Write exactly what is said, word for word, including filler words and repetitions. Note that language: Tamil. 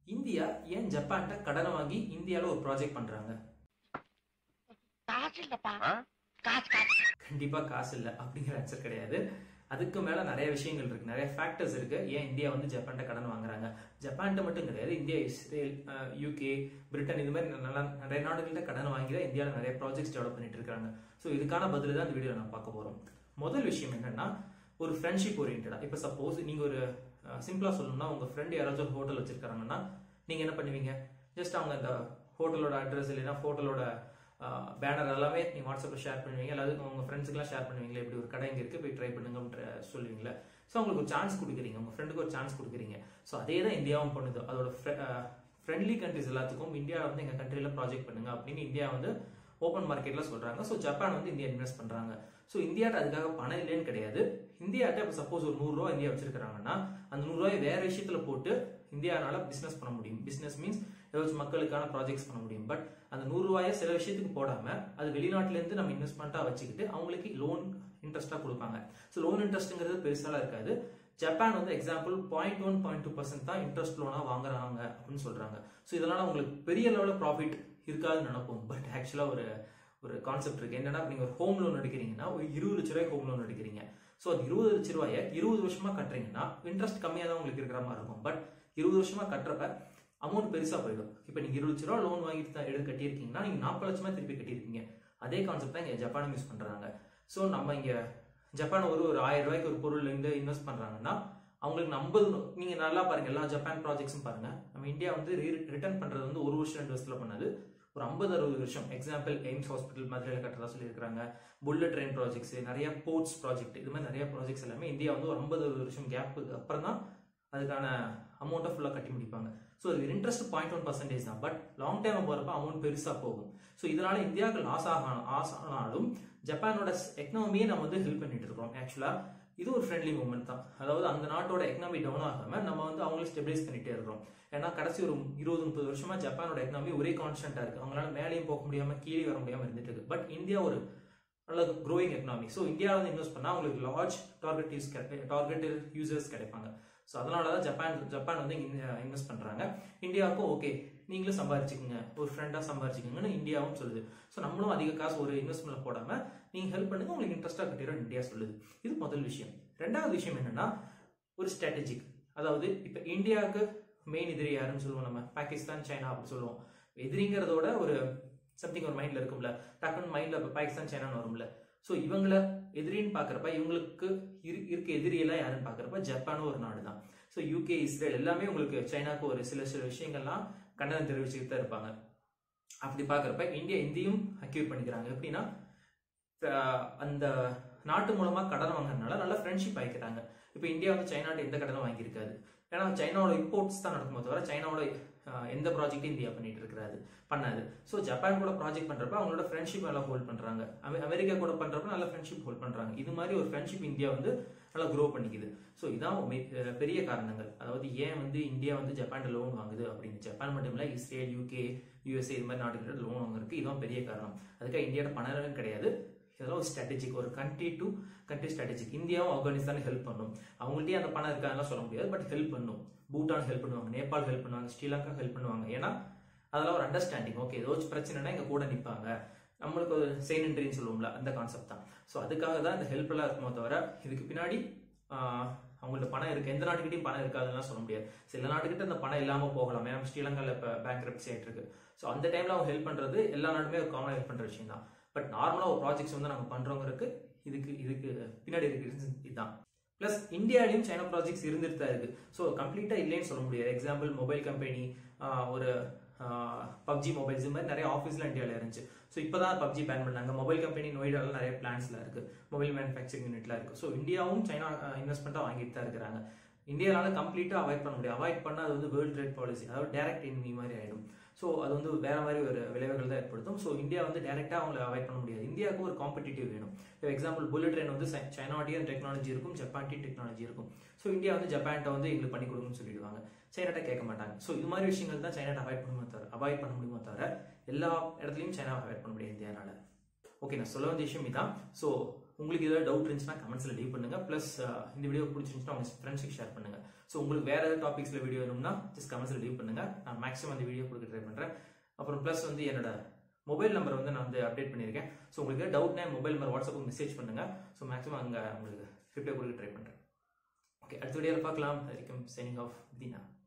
இந்தியா ஏன் ஜப்பான்ட்ட கடனை வாங்கி இந்தியால ஒரு ப்ராஜெக்ட் பண்றாங்க? காசு இல்லப்பா. காசு காசு கண்டிப்பா காசு இல்ல அப்படிங்கிற ஆன்சர் கிடையாது. அதுக்கு மேல நிறைய விஷயங்கள் இருக்கு, நிறைய ஃபேக்டர்ஸ் இருக்கு ஏன் இந்தியா வந்து ஜப்பான்ட்ட கடன் வாங்குறாங்க. ஜப்பான்ட்ட மட்டும் கிடையாது, இந்தியா, இஸ்ரேல், யூகே, பிரிட்டன், இது மாதிரி நல்லா நிறைய நாடுகள்கிட்ட கடன் வாங்கி தான் இந்தியாவில் நிறைய ப்ராஜெக்ட்ஸ் டெவலப் பண்ணிட்டு இருக்காங்க. ஸோ இதுக்கான பதில் தான் இந்த வீடியோ நான் பார்க்க போறோம். முதல் விஷயம் என்னன்னா, ஒரு ஃப்ரெண்ட்ஷிப் ஓரியன்டா. இப்போ சப்போஸ் நீங்க ஒரு சிம்பிளா சொல்லணும்னா, உங்க ஃப்ரெண்ட் யாராச்சும் ஒரு ஹோட்டல் வச்சிருக்காங்கன்னா நீங்க என்ன பண்ணுவீங்க? ஜஸ்ட் அவங்க அந்த ஹோட்டலோட அட்ரஸ் இல்லைன்னா ஹோட்டலோட பேனர் எல்லாமே நீங்க வாட்ஸ்அப்ல ஷேர் பண்ணுவீங்க, எல்லாத்துக்கும் உங்க ஃப்ரெண்ட்ஸுக்குலாம் ஷேர் பண்ணுவீங்களா, இப்படி ஒரு கடை இங்க இருக்கு, போய் ட்ரை பண்ணுங்க சொல்லுவீங்களா. ஸோ உங்களுக்கு ஒரு சான்ஸ் கொடுக்குறீங்க, உங்க ஃப்ரெண்டுக்கு ஒரு சான்ஸ் கொடுக்குறீங்க. ஸோ அதே தான் இந்தியாவும் பண்ணுது. அதோட ஃப்ரெண்ட்லி கண்ட்ரிஸ் எல்லாத்துக்கும் இந்தியா வந்து எங்க கண்ட்ரில ப்ராஜெக்ட் பண்ணுங்க அப்படின்னு இந்தியா வந்து ஓப்பன் மார்க்கெட்ல சொல்றாங்க. ஸோ ஜப்பான் வந்து இந்தியா இன்வெஸ்ட் பண்றாங்க. ஸோ இந்தியாட்ட அதுக்காக பணம் இல்லைன்னு கிடையாது. இந்தியாட்ட இப்போ சப்போஸ் ஒரு நூறு ரூபாய் இந்தியா வச்சிருக்காங்கன்னா அந்த நூறு ரூபாய் வேற விஷயத்துல போட்டு இந்தியானால பிசினஸ் பண்ண முடியும். பிசினஸ் மீன்ஸ் ஏதாச்சும் மக்களுக்கான ப்ராஜெக்ட்ஸ் பண்ண முடியும். பட் அந்த நூறு ரூபாயை சில விஷயத்துக்கு போடாம அது வெளிநாட்டுல இருந்து நம்ம இன்வெஸ்ட்மெண்டா வச்சுக்கிட்டு அவங்களுக்கு லோன் இன்ட்ரெஸ்டா கொடுப்பாங்க. ஸோ லோன் இன்ட்ரெஸ்ட்ங்கிறது பெருசாலாம் இருக்காது. ஜப்பான் வந்து example point one point two percent தான் இன்ட்ரெஸ்ட் லோனா வாங்குறாங்க அப்படின்னு சொல்றாங்க. ஸோ இதனால உங்களுக்கு பெரிய லெவலில் ப்ராஃபிட் இருக்காதுன்னு நினைப்போம். பட் ஆக்சுவலா ஒரு ஒரு கான்செப்ட் இருக்கு. என்னன்னா, நீங்க ஒரு ஹோம் லோன் எடுக்கிறீங்கன்னா ஒரு இருபது லட்ச ரூபாய் ஹோம் லோன் எடுக்கிறீங்க. ஸோ அது இருபது லட்ச ரூபாயை இருபது வருஷமா கட்டுறீங்கன்னா இன்ட்ரெஸ்ட் கம்மியாக தான் உங்களுக்கு இருக்கிற மாதிரி இருக்கும். பட் இருபது வருஷமா கட்டுறப்ப அமௌண்ட் பெருசா போயிடும். இப்போ நீங்க இருபது லட்ச ரூபா லோன் வாங்கிட்டு தான் எடுத்து கட்டியிருக்கீங்கன்னா நீங்க நாற்பது லட்சமா திருப்பி கட்டியிருக்கீங்க. அதே கான்செப்ட் தான் இங்க ஜப்பானும் யூஸ் பண்றாங்க. ஸோ நம்ம இங்க ஜப்பான் ஒரு ஒரு ஆயிரம் ரூபாய்க்கு ஒரு பொருள் இருந்து இன்வெஸ்ட் பண்றாங்கன்னா அவங்களுக்கு ஐம்பது, நீங்க நல்லா பாருங்க எல்லா ஜப்பான் ப்ராஜெக்ட்ஸும் பாருங்க. நம்ம இந்தியா வந்து ரிட்டர்ன் பண்றது வந்து ஒரு வருஷம் ரெண்டு வருஷத்துல பண்ணது ஒரு ஐம்பது அறுபது வருஷம். எக்ஸாம்பிள் எய்ம்ஸ் ஹாஸ்பிட்டல் மதுரையில் கட்டுறதா சொல்லியிருக்காங்க. புல்லட் ட்ரெயின் ப்ராஜெக்ட்ஸ், நிறைய போர்ட்ஸ் ப்ராஜெக்ட், இது மாதிரி நிறைய ப்ராஜெக்ட்ஸ் எல்லாமே இந்தியா வந்து ஒரு ஐம்பது அறுபது வருஷம் கேப்புக்கு அப்புறம் தான் அதுக்கான அமௌண்ட்டை ஃபுல்லாக கட்டி முடிப்பாங்க. ஸோ இது இன்ட்ரெஸ்ட் பாயிண்ட் ஒன் பர்சன்டேஜ் தான். பட் லாங் டைம் போகிறப்ப அமௌண்ட் பெருசாக போகும். ஸோ இதனால இந்தியாவுக்கு லாஸ் ஆக ஆஸ் ஆனாலும் ஜப்பானோட எக்கனாமியே நம்ம வந்து ஹெல்ப் பண்ணிட்டு இருக்கோம். ஆக்சுவலா இது ஒரு ஃப்ரெண்ட்லி மூவ்மெண்ட் தான். அதாவது அந்த நாட்டோட எக்கனாமி டவுன் ஆகாம நம்ம வந்து அவங்களை ஸ்டெபிலைஸ் பண்ணிட்டே இருக்கிறோம். ஏன்னா கடைசி ஒரு இருபது முப்பது வருஷமா ஜப்பானோட எக்கனாமி ஒரே கான்ஸ்டன்டா இருக்கு. அவங்களால மேலேயும் போக முடியாம கீழே வர முடியாம இருந்துட்டு இருக்கு. பட் இந்தியா ஒரு நல்ல க்ரோயிங் எக்கனாமி. ஸோ இந்தியாவில் வந்து இன்வெஸ்ட் பண்ணா அவங்களுக்கு large target use target users கிடைப்பாங்க. ஸோ அதனாலதான் ஜப்பான் ஜப்பான் வந்து இன்வெஸ்ட் பண்றாங்க. இந்தியாவுக்கும் ஓகே நீங்களும் சம்பாரிச்சுக்கோங்க, ஒரு ஃப்ரெண்டா சம்பாரிச்சுக்கோங்கன்னு இந்தியாவும் சொல்லுது. ஸோ நம்மளும் அதிக காசு ஒரு இன்வெஸ்ட்மெண்ட்ல போடாம நீங்க ஹெல்ப் பண்ணுங்க, உங்களுக்கு இன்ட்ரெஸ்டா கட்டிடும் இந்தியா சொல்லுது. இது முதல் விஷயம். ரெண்டாவது விஷயம் என்னன்னா, ஒரு ஸ்ட்ராட்டஜிக். அதாவது இப்ப இந்தியாவுக்கு மெயின் எதிரி யாருன்னு சொல்லுவோம், நம்ம பாகிஸ்தான், சைனா அப்படி சொல்லுவோம். எதிரிங்கிறதோட ஒரு சம்திங் ஒரு மைண்ட்ல இருக்கும்ல, டக்குன்னு மைண்ட்ல பாகிஸ்தான் சைனான்னு வரும்ல. ஸோ இவங்களை எதிரின்னு பாக்குறப்ப இவங்களுக்கு இருக்க எதிரி எல்லாம் யாருன்னு பாக்குறப்ப ஜப்பானும் ஒரு நாடு தான். ஸோ யூகே, இஸ்ரேல் எல்லாமே உங்களுக்கு சைனாக்கு ஒரு சில சில விஷயங்கள்லாம் கண்டனம் தெரிவிச்சுட்டு தான் இருப்பாங்க. அப்படி பாக்குறப்ப இந்தியா இந்தியும் அக்யூர் பண்ணிக்கிறாங்க. எப்படின்னா, அந்த நாட்டு மூலமா கடன் வாங்குறதுனால நல்ல ஃப்ரெண்ட்ஷிப் ஆகிக்கிறாங்க. இப்போ இந்தியா வந்து சைனாட்ட எந்த கடனும் வாங்கியிருக்காது. ஏன்னா சைனாவோட இம்போர்ட்ஸ் தான் நடக்குமோ தவிர சைனாவோட எந்த ப்ராஜெக்டும் இந்தியா பண்ணிட்டு இருக்கிறாரு பண்ணாது. ஸோ ஜப்பான் கூட ப்ராஜெக்ட் பண்றப்ப அவங்களோட ஃப்ரெண்ட்ஷிப் நல்லா ஹோல்ட் பண்றாங்க. அமெரிக்கா கூட பண்றப்ப நல்ல ஃப்ரெண்ட்ஷிப் ஹோல்ட் பண்றாங்க. இது மாதிரி ஒரு ஃப்ரெண்ட்ஷிப் இந்தியா வந்து நல்லா க்ரோ பண்ணிக்குது. ஸோ இதான் பெரிய காரணங்கள். அதாவது ஏன் வந்து இந்தியா வந்து ஜப்பான் லோன் வாங்குது அப்படின்னு. ஜப்பான் மட்டும் இல்ல, இஸ்ரேல், யூகே, யூஎஸ்ஏ இது மாதிரி நாடுகளோட லோன் வாங்குறதுக்கு இதுதான் பெரிய காரணம். அதுக்காக இந்தியாவோட பணம் கிடையாது. இதெல்லாம் ஒரு ஸ்ட்ராட்டஜிக், ஒரு கண்ட்ரி டு கண்ட்ரி ஸ்ட்ராட்டஜிக். இந்தியாவும் ஆப்கானிஸ்தான் ஹெல்ப் பண்ணும். அவங்கள்ட்டயே அந்த பணம் இருக்காதுலாம் சொல்ல முடியாது, பட் ஹெல்ப் பண்ணும். பூட்டான் ஹெல்ப் பண்ணுவாங்க, நேபாள் ஹெல்ப் பண்ணுவாங்க, ஸ்ரீலங்கா ஹெல்ப் பண்ணுவாங்க. ஏன்னா அதெல்லாம் ஒரு அண்டர்ஸ்டாண்டிங். ஓகே ஏதாச்சும் பிரச்சனைனா எங்க கூட நிற்பாங்க, நம்மளுக்கு ஒரு செயின்ட்ரின்னு சொல்லுவோம்ல, அந்த கான்செப்ட் தான். ஸோ அதுக்காக தான் இந்த ஹெல்ப் எல்லாம் இருக்குமோ தவிர இதுக்கு பின்னாடி அவங்கள்ட்ட பணம் இருக்கு. எந்த நாட்டுக்கிட்டையும் பணம் இருக்காதுன்னு சொல்ல முடியாது. சில நாட்டுக்கிட்ட அந்த பணம் இல்லாம போகலாம். ஏன்னா ஸ்ரீலங்கால இப்ப பேங்க்ரப்சி ஆயிட்டு இருக்கு. ஸோ அந்த டைம்ல அவங்க ஹெல்ப் பண்றது எல்லா நாட்டுமே ஒரு காமனா ஹெல்ப் பண்ற விஷயம் தான். பட் நார்மலா ஒரு ப்ராஜெக்ட்ஸ் வந்து நாங்க பண்றோங்கிறதுக்கு இதுக்கு இதுக்கு பின்னாடி இருக்கு இதுதான். பிளஸ் இந்தியாலையும் சைனா ப்ராஜெக்ட்ஸ் இருந்துட்டு தான் இருக்கு. ஸோ கம்ப்ளீட்டா இல்லைன்னு சொல்ல முடியாது. எக்ஸாம்பிள் மொபைல் கம்பெனி, ஒரு பப்ஜி மொபைல்ஸ், இது மாதிரி நிறைய ஆஃபீஸ்லாம் இந்தியாவில் இருந்துச்சு. ஸோ இப்போதான் பப்ஜி பேன் பண்ணாங்க. மொபைல் கம்பெனி நோய்டால நிறைய பிளான்ஸ்ல இருக்கு, மொபைல் மேனுஃபேக்சரிங் யூனிட்லாம் இருக்கு. ஸோ இந்தியாவும் சைனா இன்வெஸ்ட்மெண்ட்டா வாங்கிட்டு தான் இருக்கிறாங்க. இந்தியாவால கம்ப்ளீட்டா அவாய்ட் பண்ண முடியும். அவாய்ட் பண்ணா அது வந்து வேர்ல்ட் ட்ரேட் பாலிசி, அதாவது டைரக்ட் எனிமி மாதிரி ஆயிடும். ஸோ அது வந்து வேற மாதிரி ஒரு விளைவுகள் தான் ஏற்படுத்தும். ஸோ இந்தியா வந்து டைரக்டா அவங்களை அவாய்ட் பண்ண முடியாது. இந்தியாவுக்கு ஒரு காம்படிட்டிவ் வேணும். இப்போ எக்ஸாம்பிள் புல்லட் ட்ரெயின் வந்து சைனாட்டியும் டெக்னாலஜி இருக்கும், ஜப்பான்டி டெக்னாலஜி இருக்கும். ஸோ இந்தியா வந்து ஜப்பான்ட்ட வந்து எங்களுக்கு பண்ணி கொடுங்கன்னு சொல்லிடுவாங்க, சைனாட்ட கேட்க மாட்டாங்க. ஸோ இது மாதிரி விஷயங்கள் தான் சைனாட்ட அவாய்ட் பண்ணுமோ தவிர அவாய்ட் பண்ண முடியுமோ தவிர எல்லா இடத்துலையும் சைனா அவாய்ட் பண்ண முடியாது இந்தியானால. ஓகே, நான் சொல்ல வந்த விஷயம் இதான். ஸோ உங்களுக்கு ஏதாவது டவுட் இருந்துச்சுன்னா கமெண்ட்ஸ்ல லீவ் பண்ணுங்க. ப்ளஸ் இந்த வீடியோ பிடிச்சிருந்துச்சுன்னா உங்க ஃப்ரெண்ட்ஸுக்கு ஷேர் பண்ணுங்க. ஸோ உங்களுக்கு வேற ஏதாவது டாபிக்ஸ்ல வீடியோ வேணும்னா ஜஸ்ட் கமெண்ட்ஸ்ல லீவ் பண்ணுங்க. நான் மேக்ஸிமம் அந்த வீடியோ கொடுக்க ட்ரை பண்றேன். அப்புறம் ப்ளஸ் வந்து என்னோட மொபைல் நம்பர் வந்து நான் வந்து அப்டேட் பண்ணியிருக்கேன். ஸோ உங்களுக்கு டவுட்னா மொபைல் நம்பர் வாட்ஸ்அப்புக்கு மெசேஜ் பண்ணுங்க. ஸோ மேக்ஸிமம் அங்கே உங்களுக்கு ரிப்ளை கொடுக்க ட்ரை பண்றேன். ஓகே, அடுத்த வீடியோவில் பார்க்கலாம். அது வரைக்கும் சைனிங் ஆஃப் தீனா.